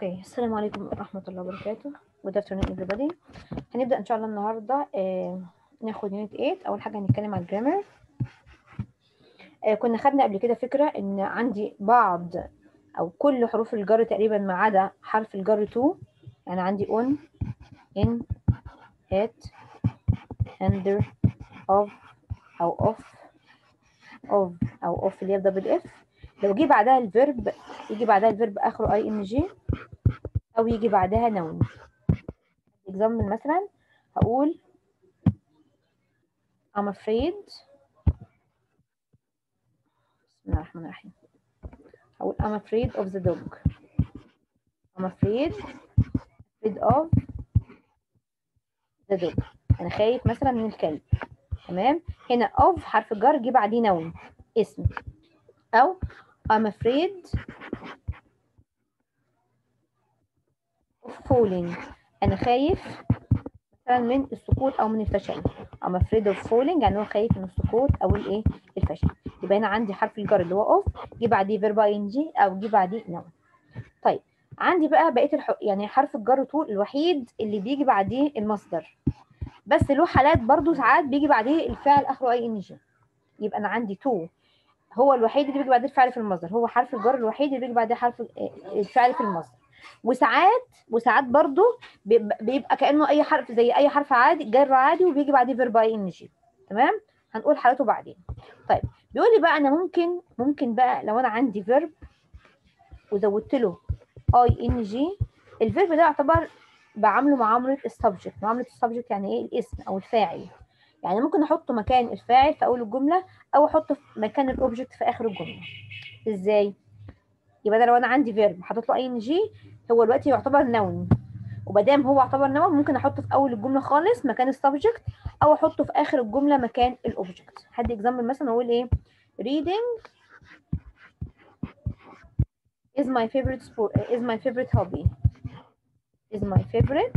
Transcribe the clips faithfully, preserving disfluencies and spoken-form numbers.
اوكي، السلام عليكم ورحمة الله وبركاته. Good afternoon everybody. هنبدأ إن شاء الله النهاردة آه ناخد يونت ثمانية. أول حاجة هنتكلم عن الجرامر. آه كنا خدنا قبل كده فكرة إن عندي بعض أو كل حروف الجر تقريبا ما عدا حرف الجر to. يعني عندي on, in, at, under, of أو off, of أو off اللي هي دبل اف. لو جه بعدها الفيرب يجي بعدها الفيرب آخره اي ان جي أو يجي بعدها noun. example مثلا هقول I'm afraid. بسم الله الرحمن الرحيم. هقول I'm afraid of the dog. I'm afraid afraid of the dog. أنا خايف مثلا من الكلب. تمام. هنا of حرف الجر جه بعديه noun اسم. أو I'm afraid of falling. أنا خايف مثلا من السقوط أو من الفشل. I'm afraid of falling يعني هو خايف من السقوط أو الإيه الفشل. يبقى هنا عندي حرف الجر اللي هو of جه بعديه verb ing أو جه بعديه noun. طيب عندي بقى بقيه الح... يعني حرف الجر طول الوحيد اللي بيجي بعديه المصدر، بس له حالات برضو ساعات بيجي بعديه الفعل اخره اي ان جي. يبقى انا عندي تو هو الوحيد اللي بيجي بعديه الفعل في المصدر، هو حرف الجر الوحيد اللي بيجي بعديه حرف الفعل في المصدر. وساعات وساعات برضو بيبقى كانه اي حرف زي اي حرف عادي جر عادي وبيجي بعديه فيرب اي ان جي. تمام، هنقول حالته بعدين. طيب بيقول لي بقى انا ممكن ممكن بقى لو انا عندي فيرب وزودت له اي ان جي، الفيرب ده يعتبر بعامله معامله السبجكت. معامله السبجكت يعني ايه؟ الاسم او الفاعل. يعني ممكن احطه مكان الفاعل في اول الجمله او احطه في مكان الاوبجكت في اخر الجمله. ازاي؟ يبقى ده لو انا عندي فيرب حاطط له اي ان جي هو دلوقتي يعتبر نون، ومادام هو يعتبر نون ممكن احطه في اول الجمله خالص مكان السبجكت او احطه في اخر الجمله مكان الاوبجكت. هدي اكزامبل مثلا اقول ايه؟ reading is my favorite sport is my favorite hobby is my favorite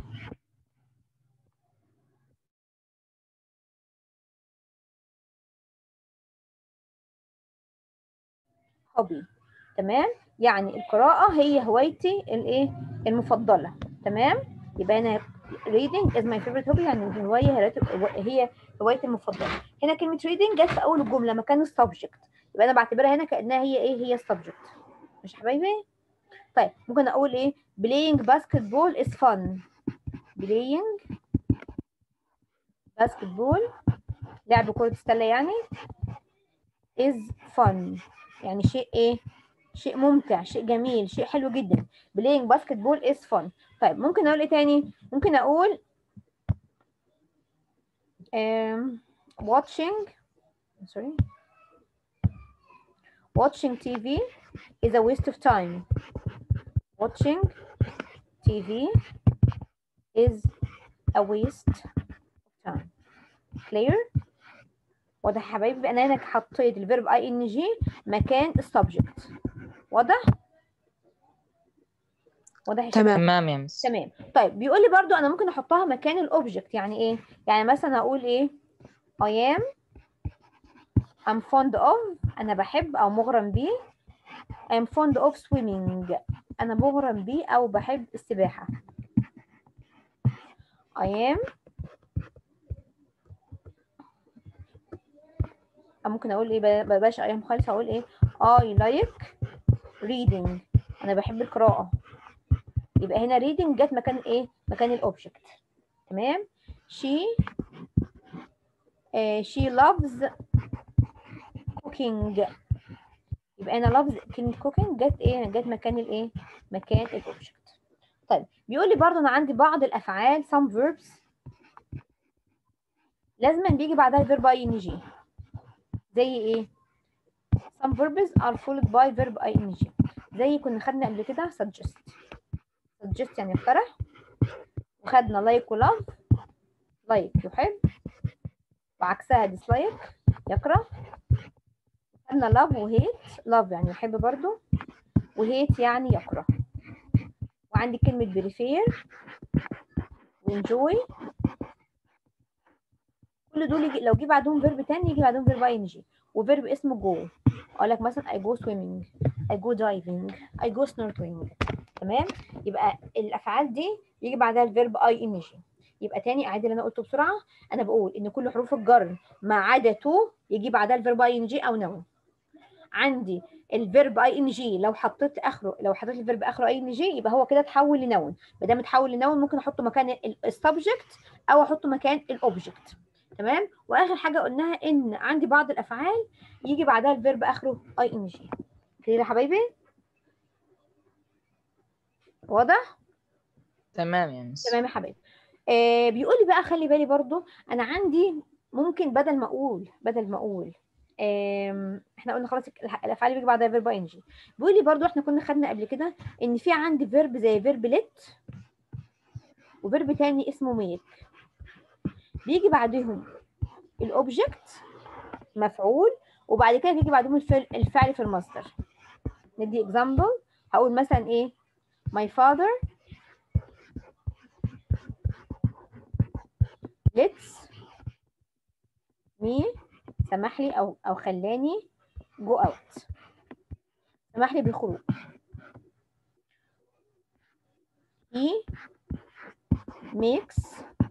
hobby. تمام، يعني القراءة هي هوايتي الايه المفضلة. تمام، يبقى انا reading is my favorite hobby يعني الهواية هي هوايتي المفضلة. هنا كلمة reading جت في أول الجملة مكان السبجكت، يبقى أنا بعتبرها هنا كأنها هي إيه؟ هي السبجكت. مش يا حبايبي؟ طيب ممكن أقول إيه؟ playing basketball is fun. playing basketball لعب كرة السلة يعني is fun يعني شيء إيه؟ شيء ممتع، شيء جميل، شيء حلو جدا. playing basketball is fun. طيب ممكن اقول ايه تاني؟ ممكن اقول um, watching sorry watching تي في is a waste of time. watching تي في is a waste of time. clear؟ واضح يا حبايبي؟ انا هنا حطيت الفيرب اي ان جي مكان السبجكت. واضح؟ واضح يا شباب؟ تمام يا مس. تمام. طيب بيقول لي برضو انا ممكن احطها مكان الاوبجكت. يعني ايه؟ يعني مثلا اقول ايه؟ I am I'm fond of انا بحب او مغرم بيه. I'm fond of swimming انا مغرم بيه او بحب السباحة. I am ممكن اقول ايه؟ بلاش I am خالص، هقول ايه؟ I like reading انا بحب القراءة. يبقى هنا reading جت مكان ايه؟ مكان الاوبجكت. تمام. she uh, she loves cooking. يبقى انا loves كلمة cooking جت ايه؟ جت مكان الايه؟ مكان الاوبجكت. طيب بيقول لي برضو انا عندي بعض الافعال some verbs لازما بيجي بعدها الفيرب اي ان جي. زي ايه؟ some verbs are followed by verb ing. زي كنا خدنا قبل كده suggest. suggest يعني اقترح، وخدنا like و love. like يحب وعكسها dislike يكره. خدنا love و hate. love يعني يحب برضو و hate يعني يكره. وعندي كلمة prefer و enjoy. كل دول يجي لو جه بعدهم فيرب تاني يجي بعدهم فيرب اي ان جي. وفيرب اسمه go. اقول لك مثلا I go swimming I go diving I go snorkeling. تمام. يبقى الافعال دي يجي بعدها الفيرب اي ان جي. يبقى تاني اعيد اللي انا قلته بسرعه. انا بقول ان كل حروف الجر ما عدا تو يجي بعدها الفيرب اي ان جي او نون. عندي الفيرب اي ان جي لو حطيت اخره، لو حطيت الفيرب اخره اي ان جي يبقى هو كده اتحول لنون. ما دام اتحول لنون ممكن احطه مكان السبجكت او احطه مكان الاوبجكت. تمام. واخر حاجه قلناها ان عندي بعض الافعال يجي بعدها الفيرب اخره اي ان جي. كده يا حبايبي واضح؟ تمام يا مس. تمام يا حبايبي. آه بيقول لي بقى خلي بالي برضو انا عندي ممكن بدل ما اقول بدل ما اقول آم، احنا قلنا خلاص الافعال اللي بيجي بعدها فيرب ان جي. بيقول لي برضو احنا كنا خدنا قبل كده ان في عندي فيرب زي فيرب ليت وفيرب تاني اسمه ميك، بيجي بعدهم الاوبجكت مفعول وبعد كده بيجي بعدهم الفعل الفعل في المصدر. ندي اكزامبل. هقول مثلا ايه my father lets me، سمح لي او او خلاني go out، سمح لي بالخروج. he makes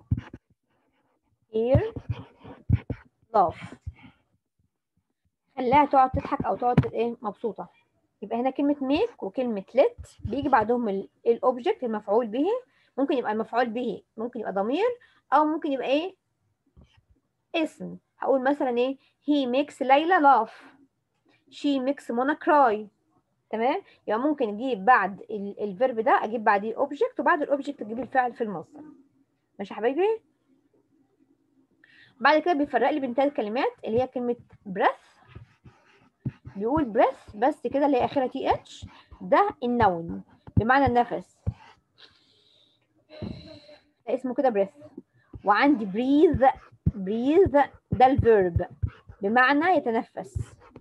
her laugh، خلاها تقعد تضحك او تقعد ايه مبسوطه. يبقى هنا كلمه make وكلمه let بيجي بعدهم الاوبجكت المفعول به. ممكن يبقى المفعول به ممكن يبقى ضمير او ممكن يبقى ايه اسم. هقول مثلا ايه he makes ليلى laugh، she makes منى cry. تمام. يبقى ممكن اجيب بعد الفيرب ده اجيب بعديه اوبجكت وبعد الاوبجكت اجيب الفعل في المصدر. ماشي يا حبايبي؟ بعد كده بيفرق لي بين ثلاث كلمات اللي هي كلمه breath. بيقول breath بس كده اللي هي اخرها تي اتش، ده النون بمعنى النفس، ده اسمه كده breath. وعندي breathe breathe ده الفيرب بمعنى يتنفس.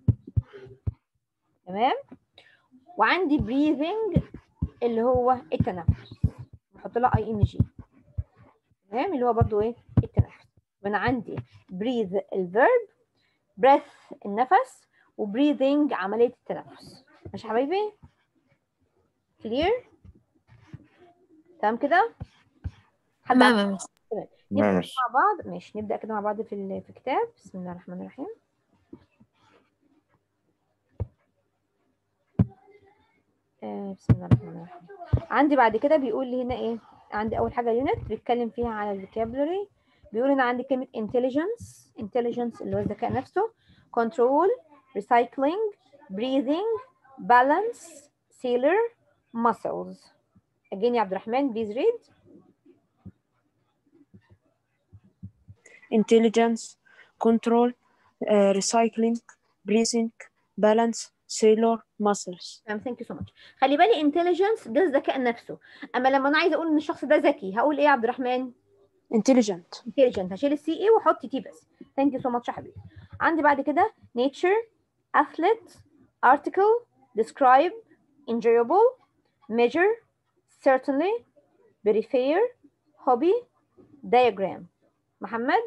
تمام. وعندي breathing اللي هو التنفس، بحط لها اي ان جي. تمام. اللي هو برضو ايه التنفس. وانا عندي breathe الفيرب، breath النفس، وبريذنج عمليه التنفس. ماشي يا حبايبي؟ كلير؟ تمام كده؟ حد تمام عنده؟ يا مس. تمام. نبدا كده ماشي. مع بعض. ماشي نبدا كده مع بعض في ال- في الكتاب. بسم الله الرحمن الرحيم. آه بسم الله الرحمن الرحيم. عندي بعد كده بيقول لي هنا ايه؟ عندي اول حاجه يونت بيتكلم فيها على الفوكابولري. بيقول هنا عندي كلمه intelligence intelligence اللي هو الذكاء نفسه، control recycling breathing balance sailor muscles. again يا عبد الرحمن please read. intelligence, control, uh, recycling, breathing, balance, cellular muscles. تمام ثانك يو سو ماتش. خلي بالي intelligence ده الذكاء نفسه، اما لما انا عايزه اقول ان الشخص ده ذكي هقول ايه يا عبد الرحمن؟ intelligent. intelligent. هشيل السي اي واحط تي بس. ثانك يو سو ماتش يا حبيبي. عندي بعد كده nature athlete article describe enjoyable measure certainly prefer hobby diagram. محمد؟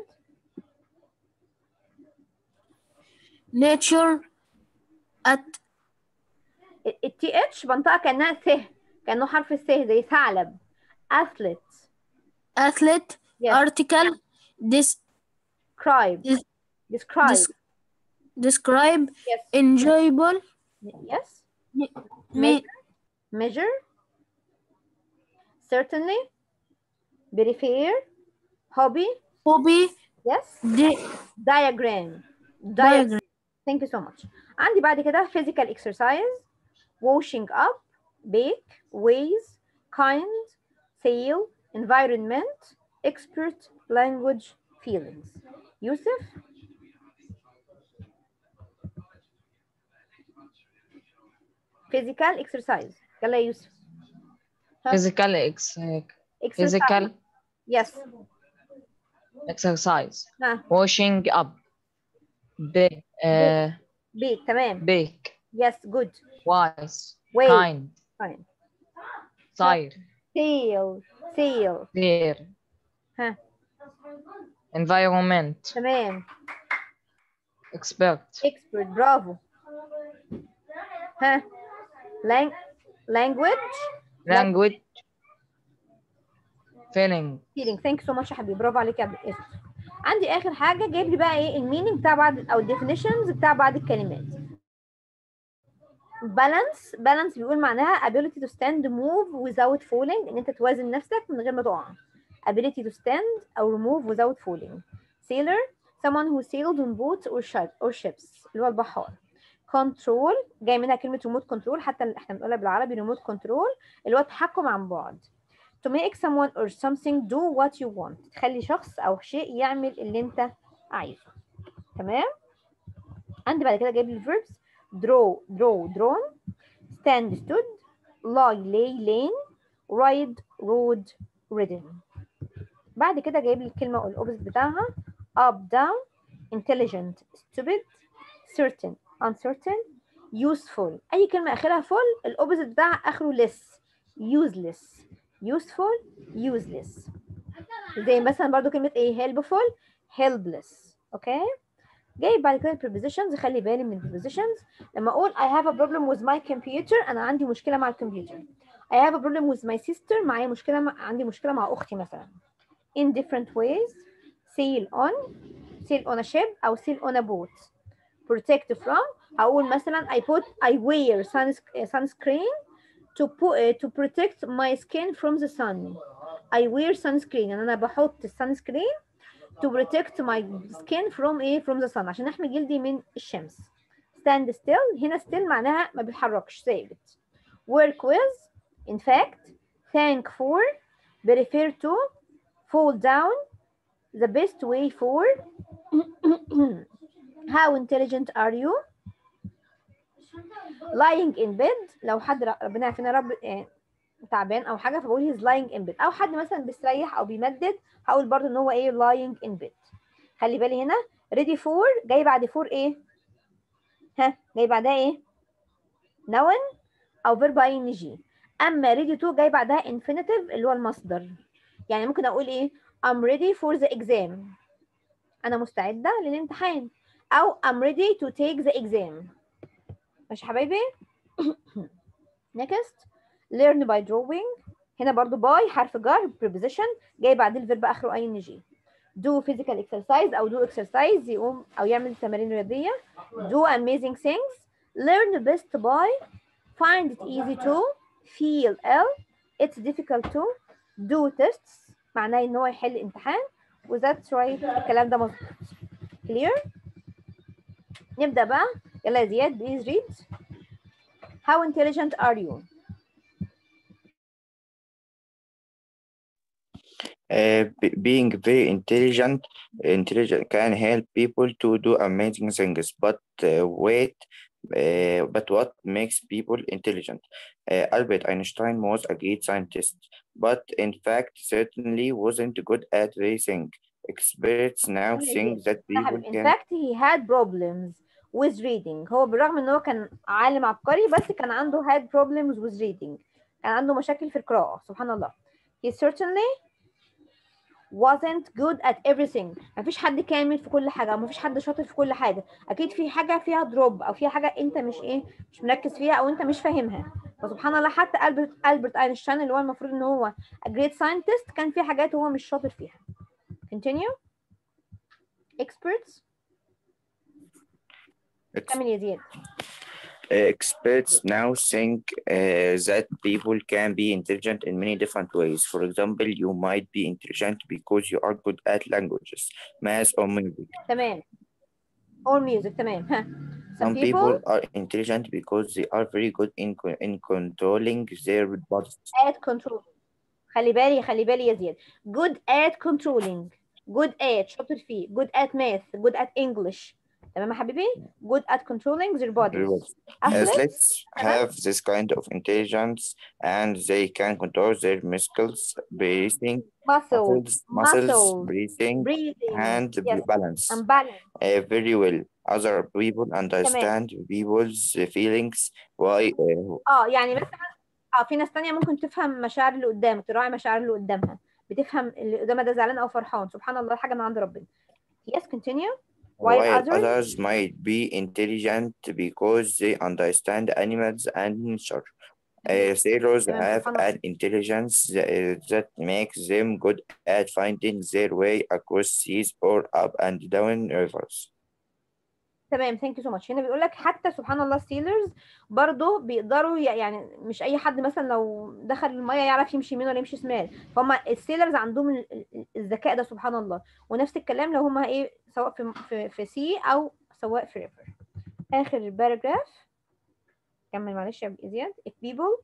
nature at التي اتش بنطقها كانها ث، كانه حرف الث زي ثعلب. athlete athlete yes article this describe Des- describe des- describe yes enjoyable yes me, measure measure certainly prefer hobby hobby yes di- diagram diagram. diagram thank you so much. عندي بعد كده physical exercise washing up bake ways kind sail environment expert language feelings. يوسف؟ physical exercise يلا يا يوسف. ها؟ physical ex exercise physical yes exercise ها washing up bake uh, bake تمام bake yes good wise wait kind fine sire sail sail clear ها environment تمام expert expert برافو. ها lang language language feeling feeling. ثانك سو ماتش يا حبيبي، برافو عليك يا عبد القادر. عندي اخر حاجه جايب لي بقى ايه المينينج بتاع بعض او الديفينيشنز بتاع بعض الكلمات. بالانس، بالانس بيقول معناها ability to stand move without falling، ان انت توازن نفسك من غير ما تقع. ability to stand او move without falling. sailor someone who sailed on boats or ship or ships اللي هو البحار. control جاي منها كلمه remote control، حتى احنا بنقولها بالعربي remote control اللي هو التحكم عن بعد. to make someone or something do what you want، تخلي شخص او شيء يعمل اللي انت عايزه. تمام. عندي بعد كده جايب لي verbs draw draw drawn، stand stood، lie lay lain، ride rode ridden. بعد كده جايب لي الكلمه الاوبوزيت بتاعها up down، intelligent stupid، certain uncertain، useful. اي كلمه اخرها full الاوبوزيت بتاعها اخره less، useless useful useless. زي مثلا برضو كلمه ايه helpful helpless. اوكي. جايب بعد كده prepositions، خلي بالي من prepositions. لما اقول I have a problem with my computer انا عندي مشكله مع الكمبيوتر. I have a problem with my sister معايا مشكله مع... عندي مشكله مع اختي مثلا. in different ways، sail on sail on a ship او sail on a boat. protect from هقول مثلا I put I wear suns- sunscreen to put uh, to protect my skin from the sun. I wear sunscreen يعني انا بحط السانسكرين to protect my skin from ايه from the sun عشان احمي جلدي من الشمس. stand still هنا still معناها ما بيتحركش ثابت. work with in fact thank for prefer to fall down the best way for how intelligent are you lying in bed لو حد ربنا يعافينا رب تعبان او حاجه فبقول he's lying in bed، او حد مثلا بيستريح او بيمدد هقول برضو ان هو ايه lying in bed. خلي بالي هنا ready for جاي بعد for ايه؟ ها جاي بعدها ايه؟ noun او verb ing. اما ready to جاي بعدها infinitive اللي هو المصدر. يعني ممكن اقول ايه؟ I'm ready for the exam انا مستعده للامتحان، او I'm ready to take the exam. ماشي حبايبي. next learn by drawing، هنا برضو by حرف جر preposition جاي بعد الفيرب اخره ing. do physical exercise او do exercise يقوم او يعمل تمارين رياضيه. do amazing things، learn best by، find it easy to، feel ill، it's difficult to، do tests معناه ان هو يحل امتحان، و that's right الكلام ده مظبوط. clear. نبدا بقى، يلا يا زياد please read. how intelligent are you؟ Uh, be- being very intelligent, intelligent can help people to do amazing things. But uh, wait, uh, but what makes people intelligent? Uh, Albert Einstein was a great scientist, but in fact, certainly wasn't good at everything. Experts now think that people in can. fact he had problems with reading. هو بالرغم ان هو كان عالم عبقري بس كان عنده had problems with reading، كان عنده مشاكل في القراءة. سبحان الله. he certainly wasn't good at everything. مفيش حد كامل في كل حاجة، مفيش حد شاطر في كل حاجة. أكيد في حاجة فيها دروب أو فيها حاجة أنت مش إيه مش مركز فيها أو أنت مش فاهمها. فسبحان الله حتى ألبرت ألبرت أينشتاين اللي هو المفروض إن هو a great scientist كان في حاجات هو مش شاطر فيها. continue. experts. كمل يا زياد. Experts now think uh, that people can be intelligent in many different ways. For example, you might be intelligent because you are good at languages, math, or music. تمام. or music. تمام. ها. Some people are intelligent because they are very good in co- in controlling their bodies. at control. خلي بالي خلي بالي يا زياد. good at controlling. good at شاطر فيه. good at math. good at English. تمام يا حبيبي. good at controlling their bodies. Athletes have this kind of intelligence and they can control their muscles, breathing, muscles, muscles, muscles breathing, breathing and yes. balance and balance. Uh, very well. Other people understand people's feelings. Why? Uh, اه يعني مثلا اه في ناس تانية ممكن تفهم مشاعر اللي قدامك، تراعي مشاعر اللي قدامها، بتفهم اللي قدامها ده زعلان او فرحان. سبحان الله حاجة من عند ربنا. yes continue. while, while others, others might be intelligent because they understand animals and nature. Uh, sailors تمام have سبحان الله. an intelligence that, that makes them good at finding their way across seas or up and down rivers. تمام ثانك يو سو ماتش. هنا بيقول لك حتى سبحان الله السيلرز برضه بيقدروا ي- يعني مش اي حد مثلا لو دخل الميه يعرف يمشي يمين ولا يمشي شمال، فهم السيلرز عندهم ال- ال- الذكاء ده سبحان الله. ونفس الكلام لو هم ايه سواء في في, في سي او سواء في ريفر. اخر باراجراف كمل معلش يا زياد. if people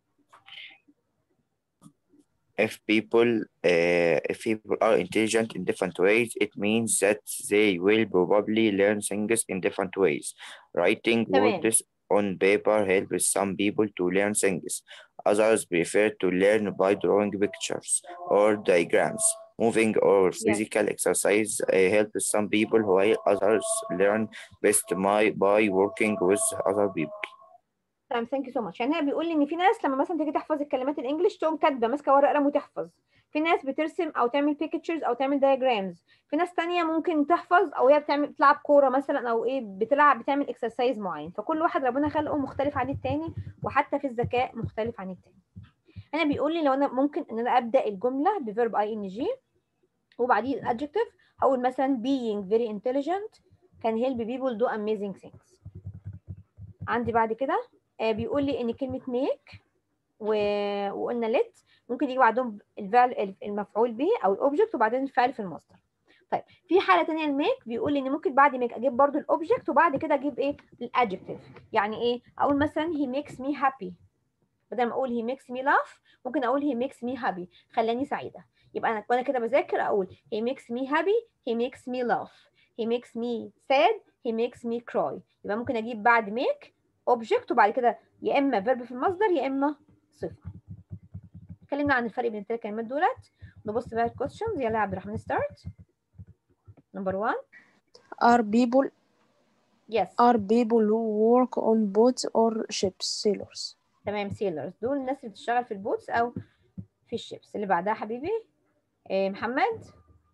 If people uh, if people are intelligent in different ways, it means that they will probably learn things in different ways. Writing تمام words on paper helps some people to learn things. Others prefer to learn by drawing pictures or diagrams. Moving or yes physical exercise uh, helps some people, while others learn best by, by working with other people. تمام ثانك يو سو ماتش. يعني هي بيقول لي ان في ناس لما مثلا تيجي تحفظ الكلمات الانجليش تقوم كاتبه ماسكه ورقه قلم وتحفظ. في ناس بترسم او تعمل بيكتشرز او تعمل دايجرامز. في ناس تانية ممكن تحفظ او هي بتعمل بتلعب كوره مثلا او ايه بتلعب بتعمل اكسرسايز معين. فكل واحد ربنا خلقه مختلف عن التاني، وحتى في الذكاء مختلف عن التاني. هنا بيقول لي لو انا ممكن ان انا ابدا الجمله بفيرب اي ان جي وبعديه الادجكتيف، هقول مثلا being very intelligent can help people do amazing things. عندي بعد كده آه بيقول لي ان كلمه make و... وقلنا let ممكن يجي بعدهم الفعل المفعول به او الاوبجكت وبعدين الفعل في المصدر. طيب في حاله ثانيه الميك بيقول لي ان ممكن بعد ميك اجيب برضو الاوبجكت وبعد كده اجيب ايه الادجكتيف. يعني ايه اقول مثلا he makes me happy، بدل ما اقول he makes me laugh ممكن اقول he makes me happy خلاني سعيده. يبقى انا وانا كده بذاكر اقول he makes me happy he makes me laugh he makes me sad he makes me cry. يبقى ممكن اجيب بعد make object وبعد كده يا اما verb في المصدر يا اما صفه. اتكلمنا عن الفرق بين الثلاث كلمات دولت. نبص بقى الكويشنز. يلا يا عبد الرحمن ستارت. نمبر واحد Are people yes are people who work on boats or ships sailors. تمام sailors دول الناس اللي بتشتغل في البوتس او في الشيبس. اللي بعدها حبيبي إيه محمد.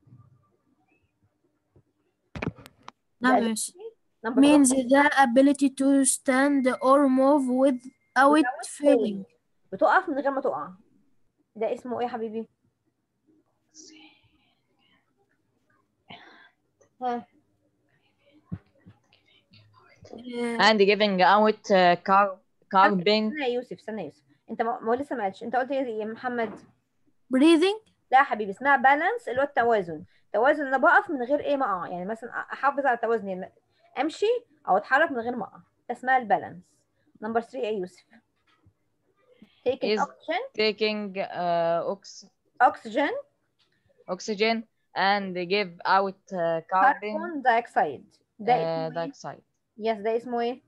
نعم يا مس. نمبر means the ability to stand or move without falling. بتقف من غير ما تقع. ده اسمه ايه يا حبيبي؟ ها and giving out uh, car carving استنى يا يوسف استنى يا يوسف انت ما ما هو لسه ما قالش. انت قلت ايه يا محمد؟ breathing. لا يا حبيبي اسمها بالانس اللي هو التوازن. توازن انا بقف من غير ايه ما اقع. يعني مثلا احافظ على توازني يعني امشي او اتحرك من غير ما اقع. ده اسمها البالانس. نمبر ثلاثة يا يوسف. taking is oxygen taking uh, ox oxygen oxygen and give out uh, carbon carbon dioxide. ده uh, اسمه ايه؟ dioxide. يس ده اسمه ايه؟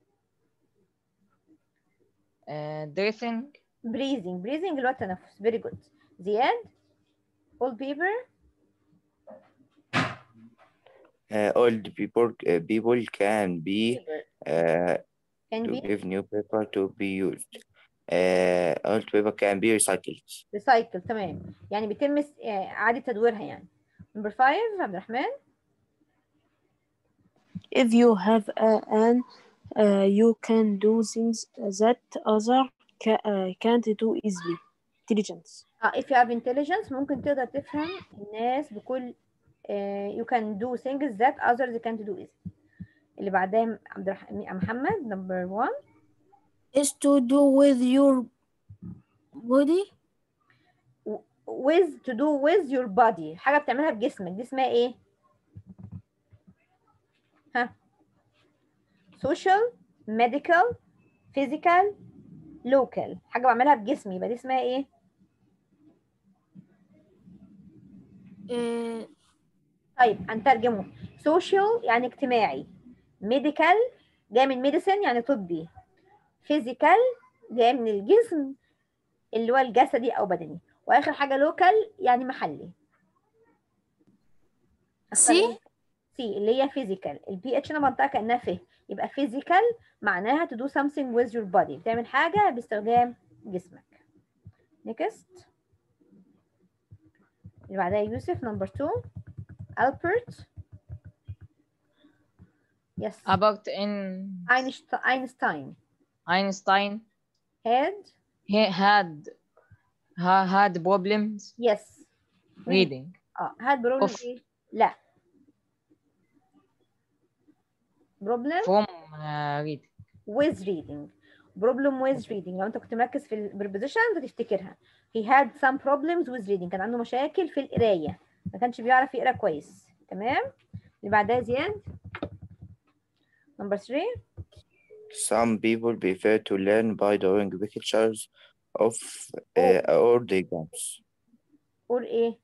Uh, breathing breathing breathing اللي هو التنفس. very good. زياد all people Uh, old people uh, people can be uh, can to be give new paper to be used. Uh, old paper can be recycled. recycled. تمام يعني بيتم س- آه، إعادة تدويرها يعني. number five عبد الرحمن. If you have a, an uh, you can do things that other ca uh, can't do easily. Intelligence. اه if you have intelligence ممكن تقدر تفهم الناس بكل آه you can do things that others can't do easily. اللي بعدها عبد الرحمن محمد number one is to do with your body. with to do with your body حاجة بتعملها بجسمك. دي اسمها ايه؟ ها social medical physical local حاجة بعملها بجسمي يبقى دي اسمها ايه؟ uh, طيب هنترجمه. social يعني اجتماعي، medical جاي من medicine يعني طبي، physical جاي من الجسم اللي هو الجسدي او بدني، واخر حاجه local يعني محلي. سي سي اللي هي physical. البي اتش انا منطقه كانها فيه يبقى physical معناها to do something with your body بتعمل حاجه باستخدام جسمك. next اللي بعدها يوسف نمبر two Albert. yes about in Einstein Einstein Einstein had he had ha- had problems yes reading اه had problem اوف ايه؟ لا problem from uh, reading. with reading problem with reading لو انت كنت مركز في البريبوزيشن هتفتكرها he had some problems with reading كان عنده مشاكل في القرايه ما كانش بيعرف يقرا كويس تمام. اللي بعدها زياد number three. Some people prefer to learn by drawing pictures of uh, or diagrams. or ايه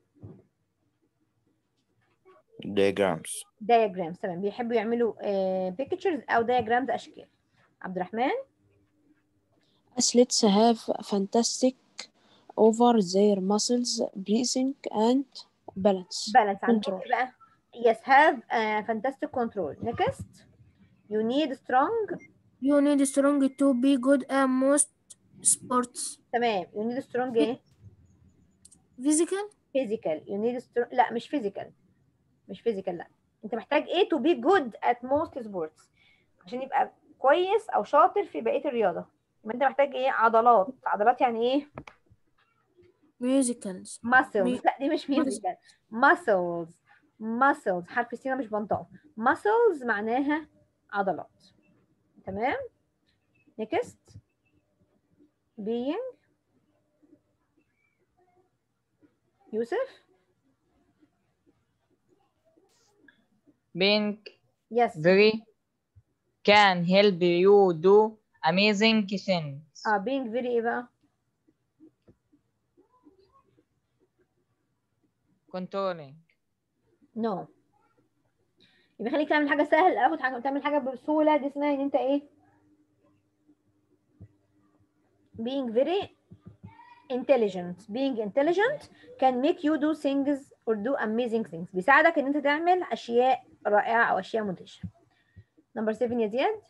Diagrams. diagrams تمام بيحبوا يعملوا uh, pictures او diagrams اشكال. عبد الرحمن Athletes have fantastic over their muscles, breathing, and balance. balance عندهم Control. إيه بقى yes have uh, fantastic control. next you need strong You need strong to be good at most sports. تمام you need strong ايه Physical. physical you need strong لا مش physical مش physical لا انت محتاج ايه to be good at most sports عشان يبقى كويس او شاطر في بقية الرياضة. يبقى انت محتاج ايه عضلات عضلات يعني ايه Musicals. muscles مي- لا دي مش musical muscles muscles حرف السين مش بنطقه muscles معناها عضلات تمام. next being يوسف being yes very can help you do amazing things. اه being very ايه بقى controlling no يبقى خليك تعمل حاجة سهلة اخد حاجة تعمل حاجة بسهولة دي اسمها ان انت ايه being very intelligent being intelligent can make you do things or do amazing things بيساعدك ان انت تعمل اشياء رائعة او اشياء مدهشة. number seven يا زياد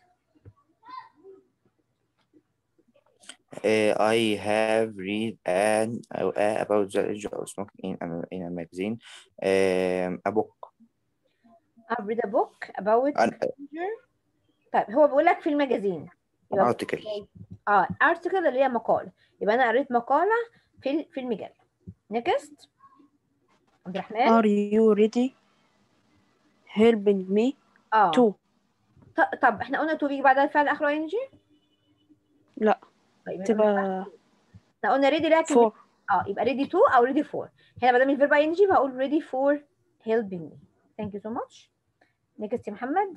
Uh, I have read an uh, about the age of smoking in a, in a magazine, um, a book. I've read a book about An, danger. طيب هو بيقول لك في المجازين an يبقى article. اه article اللي هي مقال يبقى انا قريت مقالة في ال- في المجلة. next عبد الرحمن Are you ready? Helping me اه to. ط- طب احنا قلنا تو بيجي بعدها الفعل اخره اي ان جي لا طيب تبقى احنا قلنا ريدي لكن for. اه يبقى ready to او ready for. هنا ما دام الفيرب اي ان جي بقول ready for helping me. thank you so much. next يا محمد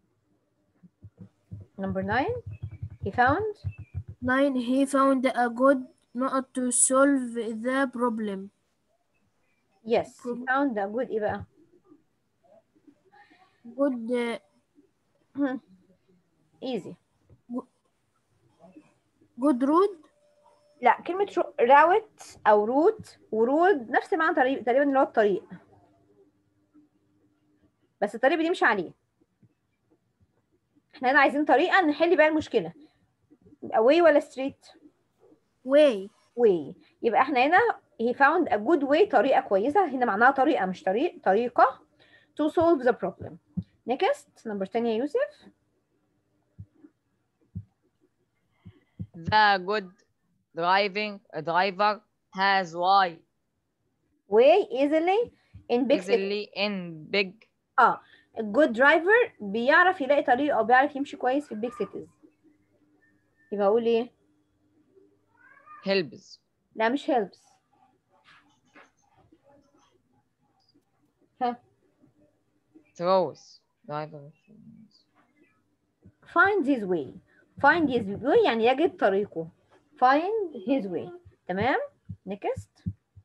number nine he found Nine. He found a good not to solve the problem. yes he Problem. found a good ايه بقى Good. uh, easy Good road. لا كلمة راوت أو روت ورود نفس معنى طريق تقريبا اللي هو الطريق بس الطريق بنمشي عليه. احنا هنا عايزين طريقة نحل بيها المشكلة واي ولا ستريت؟ Way. واي. يبقى احنا هنا he found a good way طريقة كويسة هنا معناها طريقة مش طريق طريقة to solve the problem. next number ten يا يوسف The good driving driver has why way easily in big city. easily in big اه الجود درايفر بيعرف يلاقي طريقه او بيعرف يمشي كويس في البيج سيتيز. يبقى اقول ايه helps. لا مش helps ها throws driver find his way find his way يعني يجد طريقه find his way تمام. next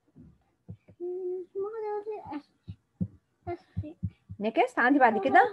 next عندي بعد كده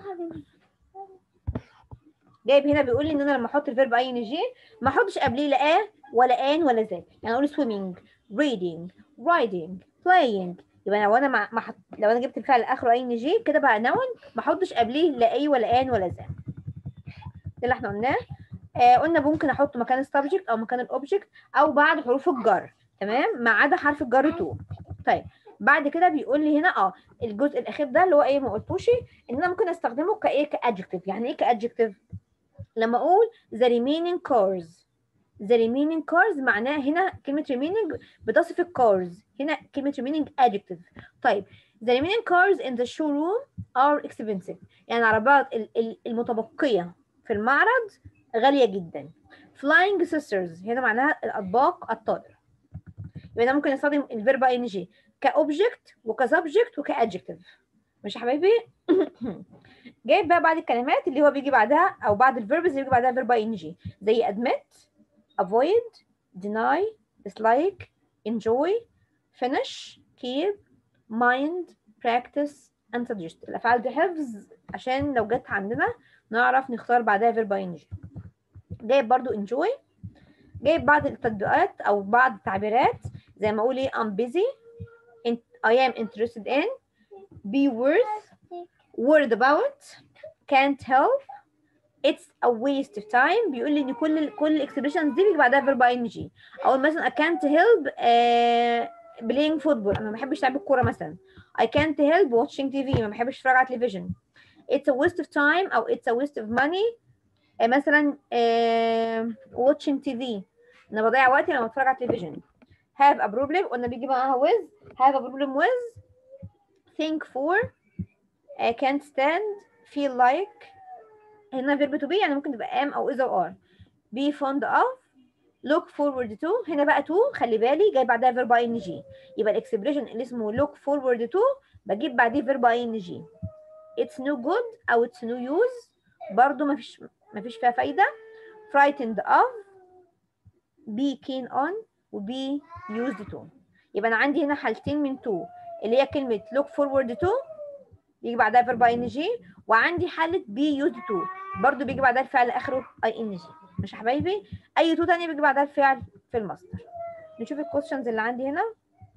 جايب هنا بيقول لي ان انا لما احط الفيرب اي ان جي ما احطش قبليه لا ا ولا ان ولا ذا يعني اقول swimming reading riding playing يبقى لو انا مع... مع... لو انا جبت الفعل اخره اي ان جي كده بقى نون ما احطش قبليه لا اي ولا ان ولا ذا ده اللي احنا قلناه. آه قلنا ممكن احطه مكان السبجكت او مكان الاوبجكت او بعد حروف الجر تمام ما عدا حرف الجر تو. طيب بعد كده بيقول لي هنا اه الجزء الاخير ده اللي هو ايه ما قلتوش ان انا ممكن استخدمه كايه كادجكتيف. يعني ايه كادجكتيف؟ لما اقول the remaining cars the remaining cars معناه هنا كلمة remaining بتصف الكارز، هنا كلمة remaining adjective. طيب the remaining cars in the showroom are expensive، يعني العربيات ال- ال- المتبقية في المعرض غالية جدا. flying sisters هنا معناها الأطباق الطائرة. يبقى أنا ممكن أستخدم الفيرب اي ان جي كأوبجكت وكسبجكت وكأدجكتيف. مش يا حبايبي؟ جايب بقى بعد الكلمات اللي هو بيجي بعدها او بعد الفيربز اللي بيجي بعدها فيرب اي ان جي، زي admit، avoid، deny، dislike، enjoy، finish، keep، mind، practice and suggest. الافعال دي حفظ عشان لو جت عندنا نعرف نختار بعدها فيرب اي ان جي. جايب برضو enjoy، جايب بعض التطبيقات او بعض التعبيرات زي ما اقول ايه I'm busy، I am interested in، be worth، worried about، can't help، it's a waste of time. بيقول لي ان كل كل الاكسبريشنز دي بيجي بعدها فيرب اي ان جي. او مثلا I can't help uh, playing football، انا ما بحبش لعب الكوره مثلا. I can't help watching تي في، ما بحبش اتفرج على تلفزيون. it's a waste of time او it's a waste of money. uh, مثلا uh, watching تي في، انا بضيع وقتي لما بتفرج على التلفزيون. have a problem قلنا بيجي معاها with، have a problem with، think for، I can't stand، feel like. هنا verb to be يعني ممكن تبقى am أو is أو are. be fond of، look forward to. هنا بقى to خلي بالي جاي بعدها verb ing، يبقى الاكسبريشن اللي اسمه look forward to بجيب بعديه verb ing. it's no good أو it's no use برضو مفيش مفيش فيها فايدة. frightened of، be keen on، و be used to. يبقى أنا عندي هنا حالتين من to اللي هي كلمة look forward to بيجي بعدها فيرب اي ان جي، وعندي حاله بي يوز تو برضو بيجي بعدها الفعل اخره اي ان جي. مش يا حبايبي؟ اي تو تاني بيجي بعدها الفعل في المصدر. نشوف الكويشنز اللي عندي هنا.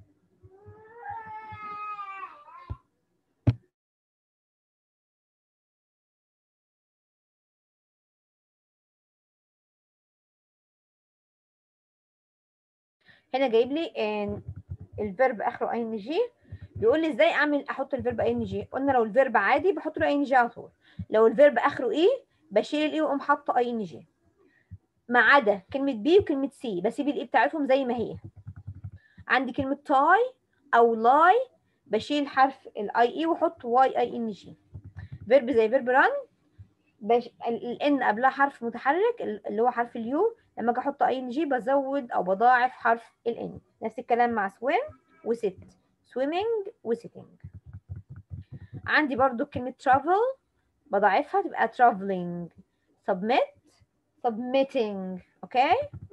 هنا جايب لي ان الفيرب اخره اي ان جي، بيقول لي ازاي اعمل احط الفيرب اي ان جي. قلنا لو الفيرب عادي بحط له اي ان جي على طول، لو الفيرب اخره ايه بشيل الاي واقوم حاطه اي ان جي، ما عدا كلمه بي وكلمه سي بسيب الاي بتاعتهم زي ما هي. عندي كلمه تاي او لاي بشيل حرف الاي اي واحط واي اي ان جي. فيرب زي فيرب ران بش... الان قبلها حرف متحرك اللي هو حرف اليو، لما اجي احط اي ان جي بزود او بضاعف حرف الان. نفس الكلام مع سويم وست، سويمنج وسيتنج. عندي برضو كلمة travel بضاعفها تبقى traveling. submit، submitting. اوكي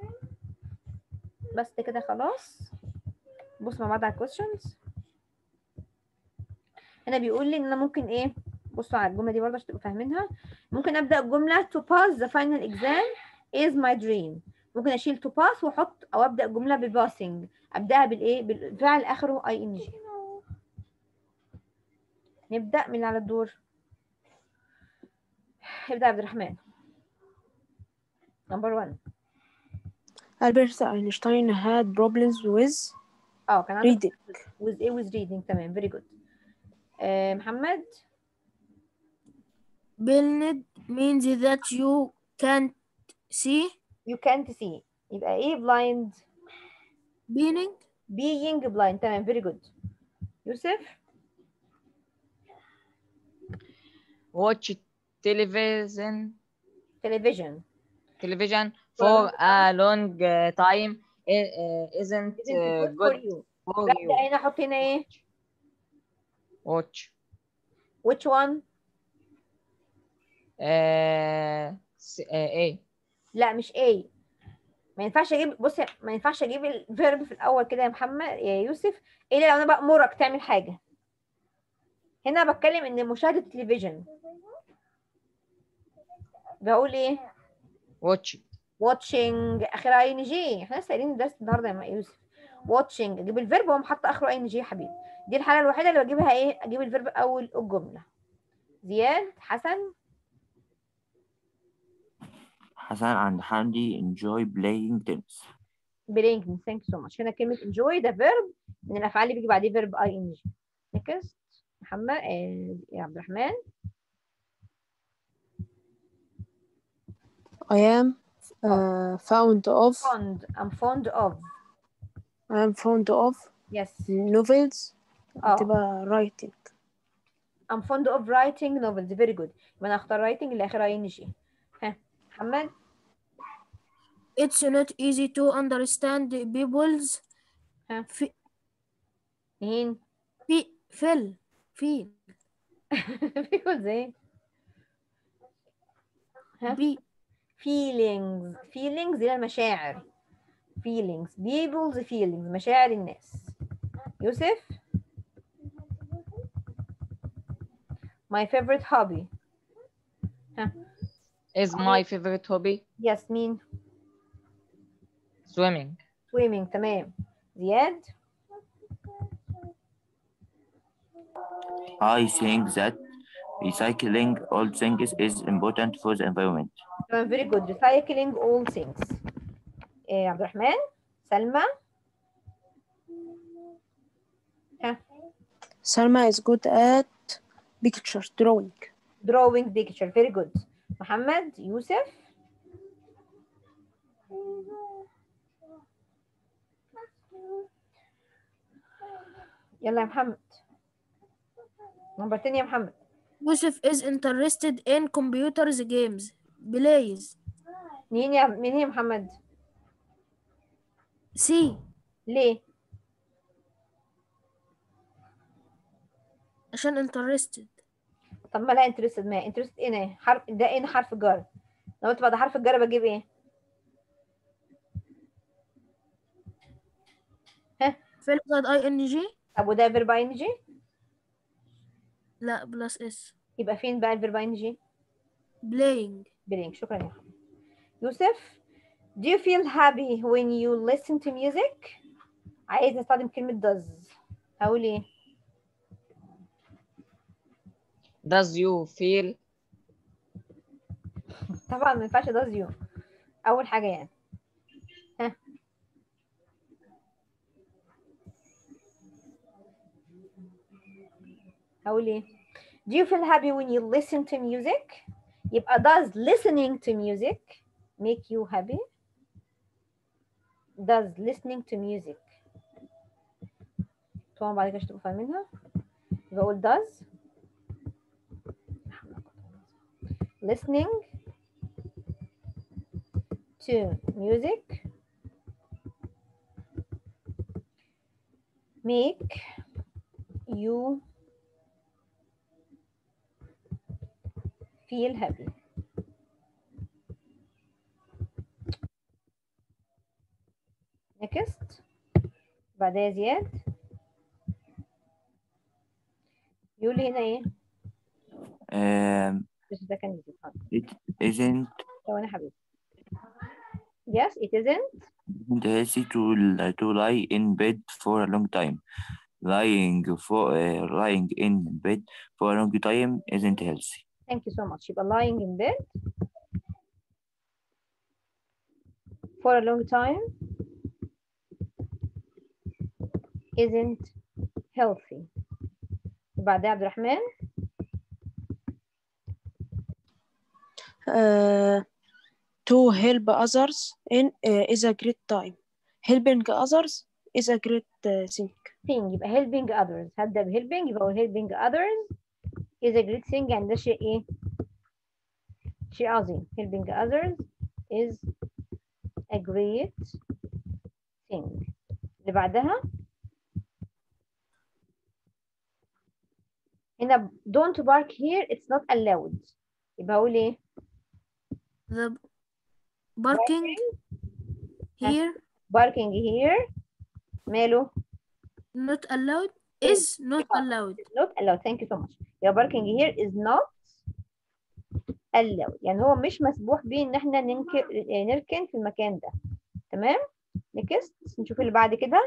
بس كده خلاص. بص مع بعض على questions. هنا بيقول لي ان انا ممكن ايه، بصوا على الجملة دي برضه عشان تبقوا فاهمينها. ممكن ابدا الجملة to pass the final exam is my dream. ممكن اشيل to pass واحط او ابدا الجملة بباسنج، ابداها بالايه بالفعل اخره اي ان جي. نبدا من على الدور. ابدا عبد الرحمن. نمبر واحد. Albert Einstein had problems with اه كان عنده reading. with ايه with reading. تمام very good. آه محمد. blind means that you can't see. you can't see يبقى ايه blind؟ being being blind. تمام very good. يوسف. watch television television television for a long uh, time i- uh, isn't isn't uh, good for good you. for لا you. ده هنا احط هنا ايه؟ watch which one؟ uh, s- uh, A لا مش A. ما ينفعش اجيب، بص ما ينفعش اجيب الفيرب في الاول كده يا محمد يا يوسف الا لو انا بأمرك تعمل حاجه. هنا بتكلم ان مشاهده التلفزيون بقول ايه؟ watch watching اخرها اي ان جي. احنا لسه قايلين الدرس النهارده يا يوسف. watching اجيب الفيرب واقوم حاطه اخره اي ان جي يا حبيبي. دي الحاله الوحيده اللي بجيبها ايه، اجيب الفيرب اول الجمله. زياد. حسن. حسن and Hamdi enjoy playing tennis. playing. thank you so much. هنا كلمه enjoy ده فيرب من الافعال اللي بيجي بعديه فيرب اي ان جي. نكست. محمد آه يا عبد الرحمن. I am uh, fond of fond I'm fond of I'm fond of yes novels اه تبقى writing. I'm fond of writing novels very good. يبقى انا اختار writing اللي اخرها ان جي. ها محمد. It's not easy to understand people's ها fe- مين؟ fe- feel feel بيقول زي ها be feelings feelings هي المشاعر feelings people's feelings مشاعر الناس. يوسف. my favorite hobby. ها Is my favorite hobby yes مين؟ swimming. swimming تمام. زياد. I think that recycling old things is important for the environment. تمام very good recycling all things. إيه عبد الرحمن. سلمى. ها Salma is good at picture drawing. drawing picture very good. محمد. يوسف. يلا يا محمد. نمبر اتنين يا محمد. Yusuf is interested in computers games plays مين يا مين يا محمد؟ C ليه؟ عشان interested. طب ما لا انترستد ما انترستد ايه حرف ده ايه حرف جر. لو انت بعد حرف الجر بجيب ايه؟ ها فعل زائد اي ان جي طب وده فيرب ان جي لا بلس اس يبقى فين بقى الفيرب ان جي؟ playing. بلينك. شكرا يا محمد. يوسف. Do you feel happy when you listen to music؟ عايز استخدم كلمة does. هقول ايه؟ Does you feel طبعا ما ينفعش does you أول حاجة يعني. ها هقول ايه؟ Do you feel happy when you listen to music؟ يبقى does listening to music make you happy؟ does listening to music طبعا بعد كده عشان تبقوا فاهمينها يبقى اقول does listening to music make you feel happy. next بعدها زياد يقول لي هنا ايه؟ Um, بس ده كان يجي it isn't ثواني يا حبيبي. yes it isn't isn't healthy to to lie in bed for a long time. Lying for uh, lying in bed for a long time isn't healthy. thank you so much. يبقى lying in bed for a long time isn't healthy. بعدها عبد الرحمن. Uh, to help others in uh, is a great time. Helping others is a great uh, thing. thing يبقى helping others. هبدأ ب helping يبقى هو helping others is a great thing يعني ده شيء ايه؟ شيء عظيم. helping others is a great thing. اللي بعدها هنا don't bark here it's not allowed. يبقى هقول ايه؟ The barking here barking here ماله؟ not allowed is not allowed. not allowed. thank you so much. يبقى barking here is not allowed يعني هو مش مسموح بيه ان احنا ننكر نركن في المكان ده. تمام؟ next نشوف اللي بعد كده.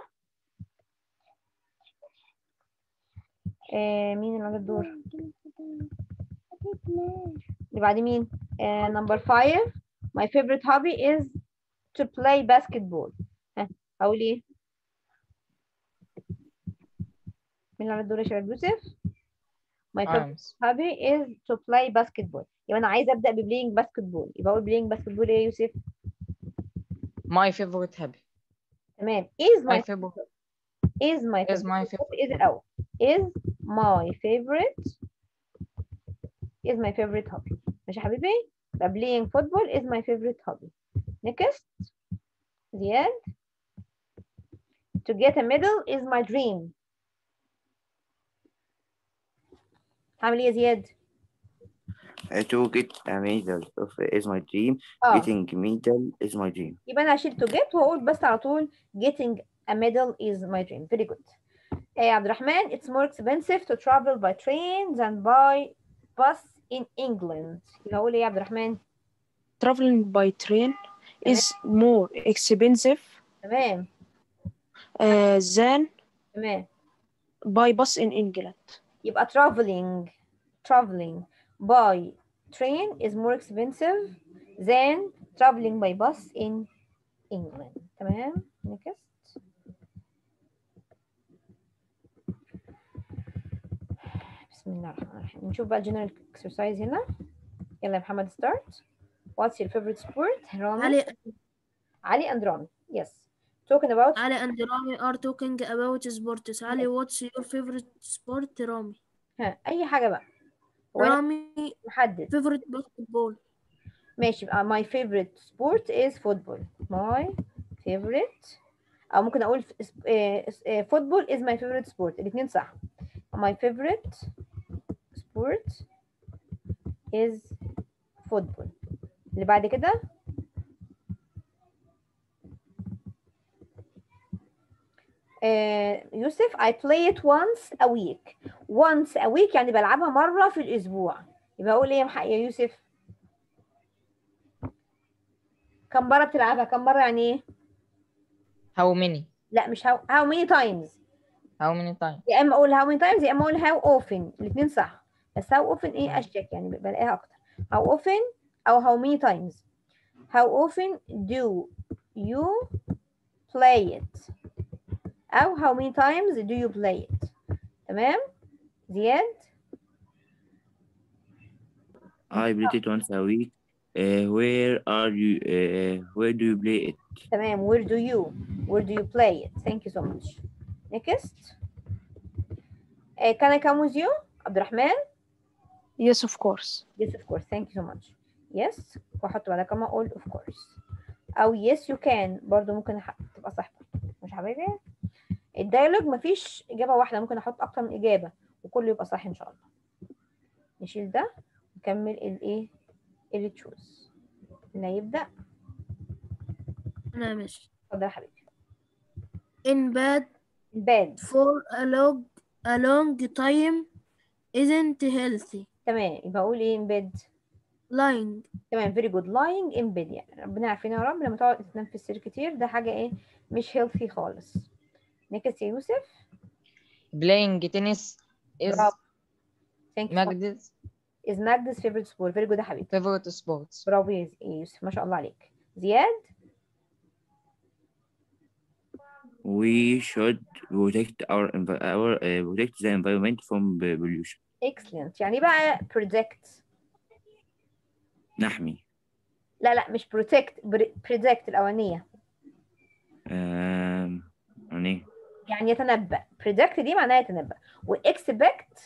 آه مين اللي عنده الدور؟ اللي بعد مين؟ آه number five. my favorite hobby is to play basketball. ها هقول ايه؟ مين اللي عنده الدور يا شباب؟ يوسف. my favorite arms? hobby is to play basketball. يبقى انا عايزه ابدا ببلاينج basketball. يبقى اقول playing basketball ايه يا يوسف؟ my favorite hobby. تمام. is My my favorite is my is favorite my is favorite hobby. الأول is my favorite is my favorite hobby. ماشي يا حبيبي؟ يبقى playing football is my favorite hobby. next زياد to get a medal is my dream. هعمل ايه يا زياد؟ Uh, to get a medal of is my dream. اه Getting medal is my dream. يبقى انا هشيل to get وهقول بس على طول getting a medal is my dream. very good. يا عبد الرحمن it's more expensive to travel by train than by bus in England. يبقى هقول ايه يا عبد الرحمن؟ Traveling by train is more expensive تمام uh, than تمام. by bus in England. يبقى traveling traveling by train is more expensive than traveling by bus in England. تمام. next بسم الله الرحمن الرحيم. نشوف بقى الجنرال اكسرسايز هنا. يلا يا محمد start. What's your favorite sport? رامي. علي علي and رامي. Yes. Talking about علي and Rami are talking about sports. علي, what's your favorite sport? رامي. ها أي حاجة بقى. هو أنا رامي محدد. favorite basketball. ماشي بقى my favorite sport is football. My favorite أو ممكن أقول football is my favorite sport. الاتنين صح. My favorite sport is football. اللي بعد كده آه يوسف I play it once a week. once a week يعني بلعبها مرة في الأسبوع. يبقى أقول إيه يا مح- يا يوسف؟ كم مرة بتلعبها؟ كم مرة يعني إيه؟ How many? لا مش how, how many times. How many times? يا إما أقول how many times يا إما أقول how often. الاتنين صح. بس how often إيه أشيك يعني بلاقيها أكتر. how often أو how many times. how often do you play it أو how many times do you play it. تمام؟ زياد I play it once a week. Uh, where are you? Uh, where do you play it? تمام. where do you where do you play it. thank you so much. next uh, can I come with you عبد الرحمن؟ Yes, of course. yes of course. thank you so much. yes واحط بعدها كما اقول of course او yes you can برضو ممكن أح- تبقى صح برضو. مش حبايبي الديالوج مفيش اجابه واحده ممكن احط اكتر من اجابه وكله يبقى صح ان شاء الله. نشيل ده نكمل الايه اللي تشوز. اللي هيبدا أنا ماشي. اتفضل يا حبيبي. In bed bad for a long a long time isn't healthy. تمام. يبقى اقول ايه in bed. Lying تمام very good. lying in bed يعني ربنا يعافينا يا رب. لما تقعد تنام في السرير كتير ده حاجة ايه مش healthy خالص. next يا يوسف. Playing tennis is برافو. thank you so much. Magda's is Magda's favorite sport. very good يا حبيبي. favorite sports. برافو يا يوسف ما شاء الله عليك. زياد. We should protect our envi- our uh, protect the environment from uh, pollution. excellent. يعني بقى protect. نحمي. لا لا مش protect predict الأولانية. um, يعني يعني يتنبأ. predict دي معناها يتنبأ و expect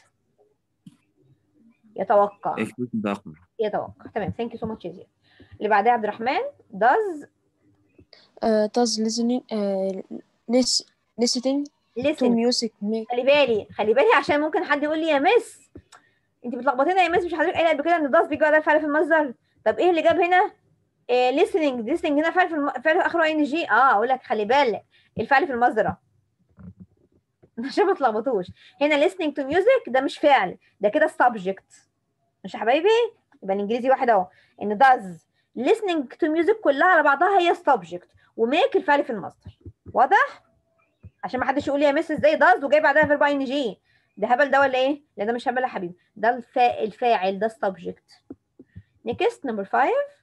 يتوقع. expect يتوقع. تمام thank you so much يا زياد. اللي بعدها عبد الرحمن. does Uh, does listening uh, lis- listening to listen. music make خلي بالي خلي بالي عشان ممكن حد يقول لي يا مس انت بتلخبطينا يا مس. مش حضرتك قايله قبل كده ان داس بيجي بعدها فعل في المصدر. طب ايه اللي جاب هنا إيه listening listening هنا فعل في الم... فعل اخره ان جي. اه اقول لك خلي بالك الفعل في المصدر عشان ما تلخبطوش. هنا listening to music ده مش فعل ده كده subject. مش يا حبايبي. يبقى الانجليزي واحد اهو ان does listening to music كلها على بعضها هي subject وميك الفعل في المصدر. واضح عشان ما حدش يقول لي يا مس ازاي does وجاي بعدها فيرب ان جي. ده هبل ده ولا ايه؟ لا ده مش هبل يا حبيبي. ده الفا... الفاعل ده subject. next number five.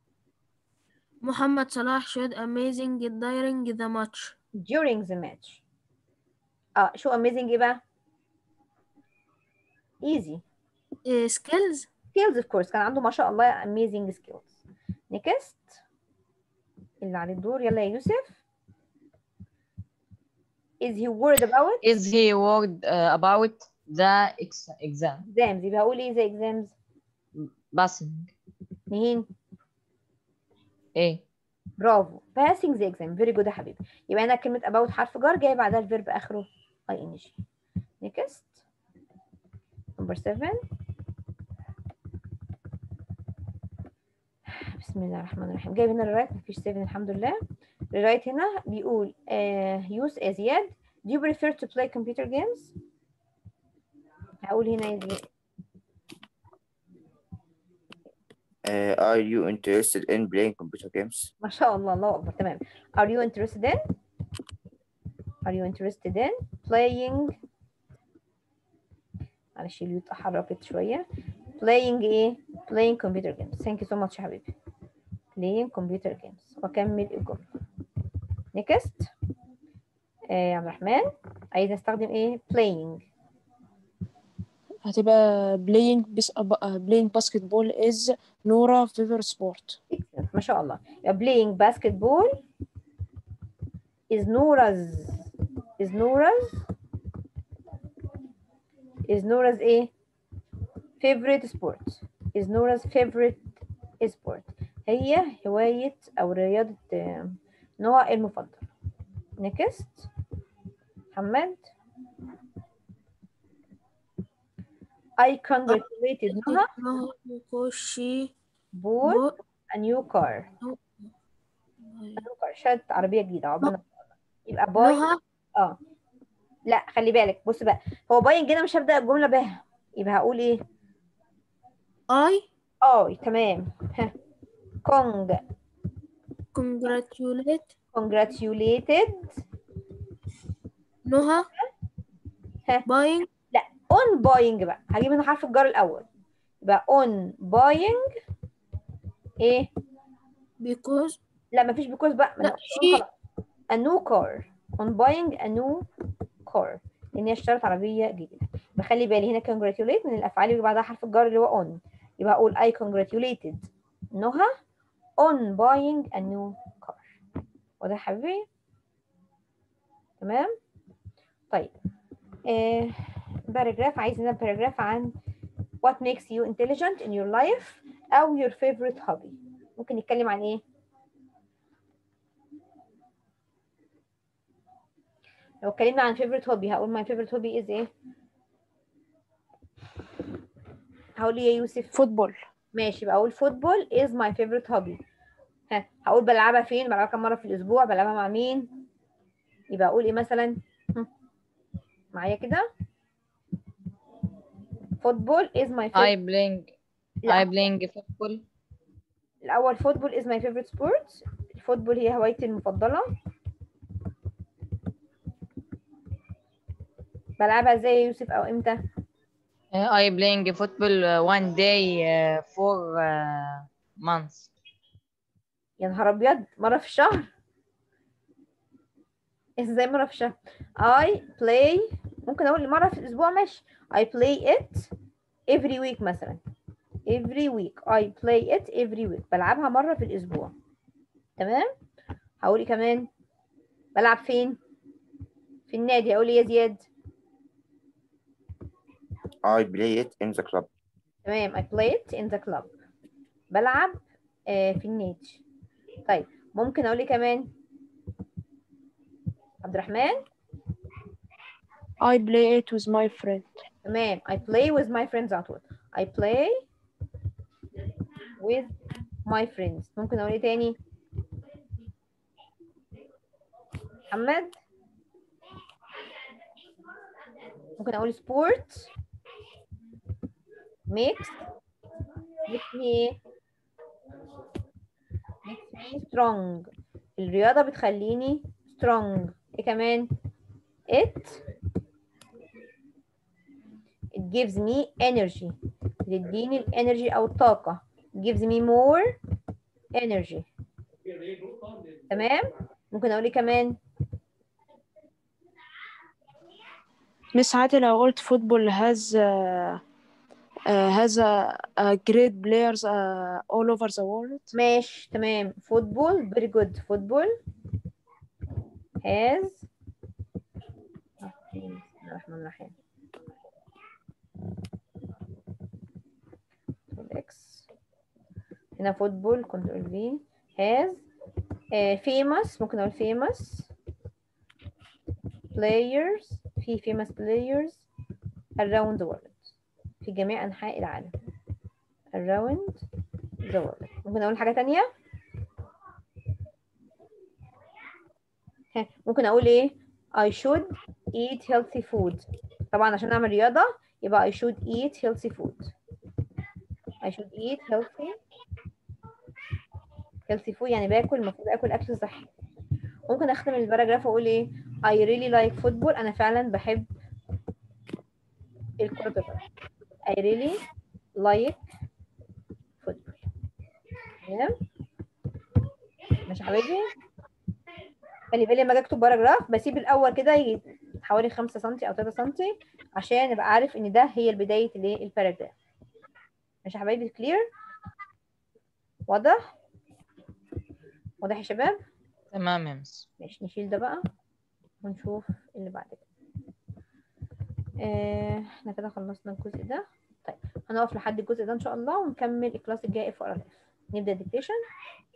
محمد صلاح showed amazing during the match. during the match. اه شو amazing ايه بقى؟ easy. Uh, skills skills of course كان عنده ما شاء الله amazing skills. next اللي عليه الدور. يلا يا يوسف. is he worried about Is he worried uh, about the ex exam? exams؟ يبقى هقول ايه زي exams؟ Passing. نهين. ايه. برافو. passing the exam. very good يا حبيبي. يبقى هنا كلمة about حرف جر جاي بعدها الفيرب آخره ing. next number seven. بسم الله الرحمن الرحيم. جايب هنا الرايت مفيش سبعة الحمد لله. الرايت هنا بيقول uh, use as زياد. do you prefer to play computer games؟ هقول هنا يا زياد. Uh, are you interested in playing computer games? ما شاء الله الله أكبر. تمام. are you interested in are you interested in playing معلش اليوت اتحركت شوية. playing ايه؟ playing computer games. thank you so much يا حبيبي. playing computer games. واكمل الجملة. next آه عبد الرحمن عايز استخدم ايه؟ playing. هتبقى playing بس playing basketball is نورا favorite sport. ما شاء الله. يبقى playing basketball is Nora's is Nora's is Nora's ايه؟ favorite sport. is Nora's favorite sport. هي هواية أو رياضة نوع المفضل. next محمد. I congratulated Noha Koshi bought a new car. a new car. شرت عربية جديدة عقبالنا. يبقى باي. نهى اه لا خلي بالك بص بقى هو باين كده مش هبدأ الجملة به. يبقى هقول ايه؟ I اه تمام. ها كونج congratulate congratulated نهى ها buying لا on buying بقى هجيب هنا حرف الجر الأول. يبقى on buying ايه؟ because لا مفيش because بقى ما لا أنا قلت on she خلاص. a new car on buying a new car لأن هي اشترت عربية جديدة. بخلي بالي هنا congratulate من الأفعال اللي بعدها حرف الجر اللي هو on. يبقى أقول I congratulated نهى on buying a new car. وده حبيبي تمام. طيب آه باراجراف عايزين باراجراف عن what makes you intelligent in your life أو your favorite hobby. ممكن نتكلم عن إيه؟ لو اتكلمنا عن favorite hobby هقول my favorite hobby is إيه؟ هقول إيه يا يوسف؟ فوتبول. ماشي بقول football is my favorite hobby. ها هقول بلعبها فين؟ بلعبها كم مرة في الأسبوع؟ بلعبها مع مين؟ يبقى أقول إيه مثلا؟ معايا كده؟ football is my I favorite. playing لا I playing football. الأول football is my favorite sport. الفوتبول هي هوايتي المفضلة. بلعبها ازاي يا يوسف أو إمتى؟ Uh, I playing football uh, one day uh, for uh, months. يا نهار أبيض مرة في الشهر؟ ازاي مرة في الشهر؟ I play ممكن أقول مرة في الأسبوع ماشي. I play it every week مثلا. every week I play it every week. بلعبها مرة في الأسبوع. تمام؟ هقول كمان بلعب فين؟ في النادي. هقول يا زياد. I play it in the club. تمام I play it in the club. بلعب آه في النادي. طيب ممكن أقول كمان عبد الرحمن. I play it with my friend. تمام I play with my friends على طول. I play with my friends. ممكن أقول إيه تاني؟ محمد. ممكن أقول sport makes makes me makes me strong. الرياضة بتخليني strong. إيه كمان؟ it it gives me energy. بتديني الانرجي أو الطاقة. it gives me more energy. تمام؟ ممكن أقول إيه كمان؟ مش ساعات لو قلت فوتبول has uh, uh, has a, a great players uh, all over the world. ماشي تمام. فوتبول very good. فوتبول has بسم الله الرحمن الرحيم X هنا فوتبول كنترول في has uh, famous ممكن اقول famous players في famous players around the world في جميع أنحاء العالم around the world. ممكن أقول حاجة تانية؟ ها ممكن أقول إيه؟ I should eat healthy food. طبعا عشان أعمل رياضة يبقى I should eat healthy food. I should eat healthy healthy food يعني باكل المفروض آكل أكل صحي. ممكن أختم الباراجراف وأقول إيه؟ I really like football. أنا فعلا بحب الكرة القدم. I really like football. تمام؟ ماشي يا حبايبي؟ خلي بالي لما اجي اكتب باراجراف بسيب الاول كده يجي حوالي خمسة سنتي او ثلاثة سنتي عشان ابقى عارف ان ده هي بدايه الايه الباراجراف. ماشي يا حبايبي؟ كلير؟ واضح؟ واضح يا شباب؟ تمام يا مس. ماشي نشيل ده بقى ونشوف اللي بعد كده. آه، احنا كده خلصنا الجزء ده. طيب هنقف لحد الجزء ده ان شاء الله ونكمل الكلاس الجاي اف ار اف. نبدا ديكتيشن.